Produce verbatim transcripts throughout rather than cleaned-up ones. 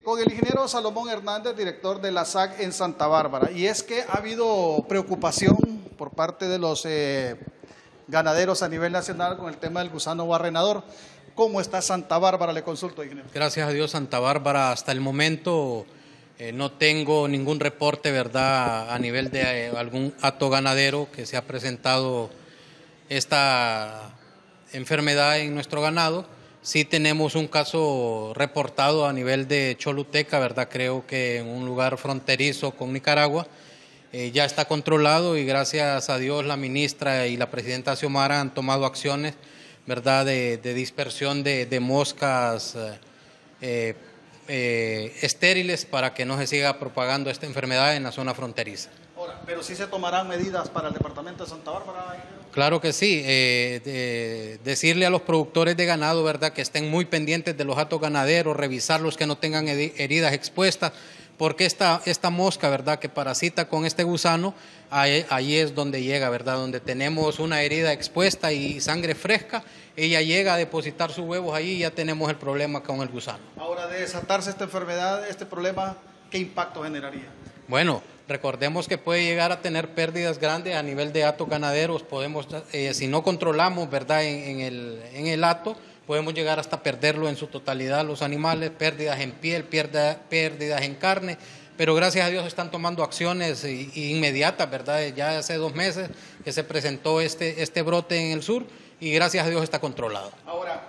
con el ingeniero Salomón Hernández, director de la S A C en Santa Bárbara. Y es que ha habido preocupación por parte de los eh, ganaderos a nivel nacional con el tema del gusano barrenador. ¿Cómo está Santa Bárbara? Le consulto, ingeniero. Gracias a Dios, Santa Bárbara, hasta el momento eh, no tengo ningún reporte, ¿verdad?, a nivel de eh, algún hato ganadero que se ha presentado esta enfermedad en nuestro ganado. Sí tenemos un caso reportado a nivel de Choluteca, ¿verdad? Creo que en un lugar fronterizo con Nicaragua. Eh, ya está controlado y gracias a Dios la ministra y la presidenta Xiomara han tomado acciones, ¿verdad?, de, de dispersión de, de moscas eh, eh, estériles para que no se siga propagando esta enfermedad en la zona fronteriza. Ahora, pero sí se tomarán medidas para el departamento de Santa Bárbara. Claro que sí, eh, de, decirle a los productores de ganado, ¿verdad?, que estén muy pendientes de los hatos ganaderos, revisar los que no tengan heridas expuestas, porque esta, esta mosca, ¿verdad?, que parasita con este gusano, ahí, ahí es donde llega, ¿verdad?, donde tenemos una herida expuesta y sangre fresca, ella llega a depositar sus huevos ahí y ya tenemos el problema con el gusano. Ahora, de desatarse esta enfermedad, este problema, ¿qué impacto generaría? Bueno, recordemos que puede llegar a tener pérdidas grandes a nivel de hatos ganaderos. Podemos, eh, si no controlamos, ¿verdad?, en, en, el, en el hato, podemos llegar hasta perderlo en su totalidad los animales, pérdidas en piel, pérdidas, pérdidas en carne, pero gracias a Dios están tomando acciones inmediatas, ¿verdad? Ya hace dos meses que se presentó este, este brote en el sur y gracias a Dios está controlado. Ahora,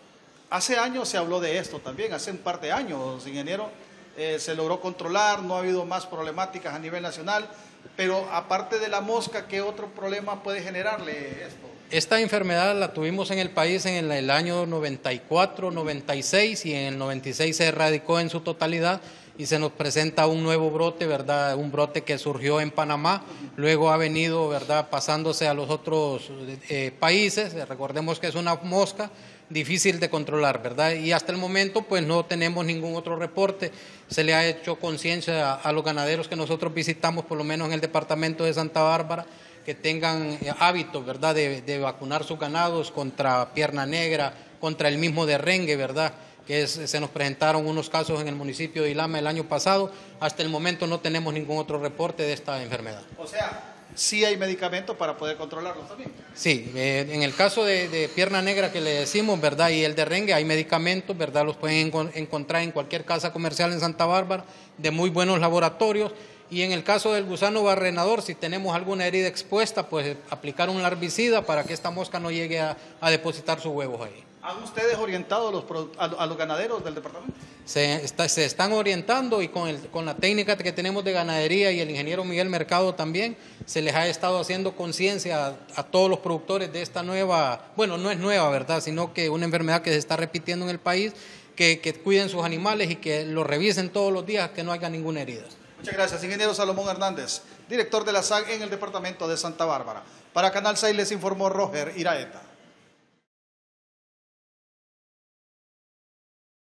hace años se habló de esto también, hace un par de años, ingeniero, eh, se logró controlar, no ha habido más problemáticas a nivel nacional, pero aparte de la mosca, ¿qué otro problema puede generarle esto? Esta enfermedad la tuvimos en el país en el año noventa y cuatro, noventa y seis y en el noventa y seis se erradicó en su totalidad y se nos presenta un nuevo brote, ¿verdad? Un brote que surgió en Panamá, luego ha venido, ¿verdad?, pasándose a los otros eh, países. Recordemos que es una mosca difícil de controlar, ¿verdad? Y hasta el momento pues no tenemos ningún otro reporte. Se le ha hecho conciencia a, a los ganaderos que nosotros visitamos, por lo menos en el departamento de Santa Bárbara, que tengan hábitos, ¿verdad?, de, de vacunar sus ganados contra pierna negra, contra el mismo derrengue, ¿verdad?, que es, se nos presentaron unos casos en el municipio de Ilama el año pasado. Hasta el momento no tenemos ningún otro reporte de esta enfermedad. O sea, sí hay medicamentos para poder controlarlo también. Sí, eh, en el caso de, de pierna negra que le decimos, ¿verdad?, y el derrengue, hay medicamentos, ¿verdad?, los pueden en, encontrar en cualquier casa comercial en Santa Bárbara, de muy buenos laboratorios. Y en el caso del gusano barrenador, si tenemos alguna herida expuesta, pues aplicar un larvicida para que esta mosca no llegue a, a depositar sus huevos ahí. ¿Han ustedes orientado a los, a, a los ganaderos del departamento? Se, está, se están orientando y con, el, con la técnica que tenemos de ganadería y el ingeniero Miguel Mercado también, se les ha estado haciendo conciencia a, a todos los productores de esta nueva, bueno, no es nueva, ¿verdad?, sino que una enfermedad que se está repitiendo en el país, que, que cuiden sus animales y que los revisen todos los días, que no haya ninguna herida. Muchas gracias, ingeniero Salomón Hernández, director de la S A C en el departamento de Santa Bárbara. Para Canal seis les informó Roger Iraeta.